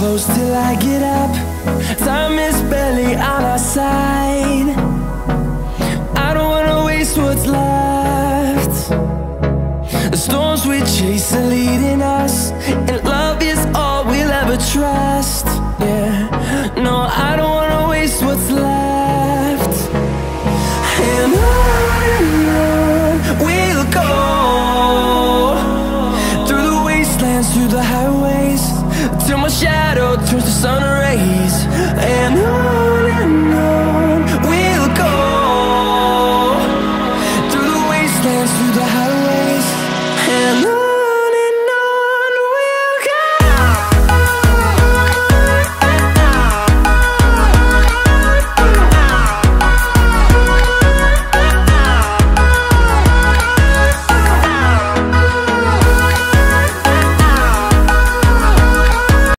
close till I get up. Time is barely on our side. I don't wanna waste what's left. The storms we chase are leading us, and love is all we'll ever trust. Yeah, no, I don't wanna waste what's left.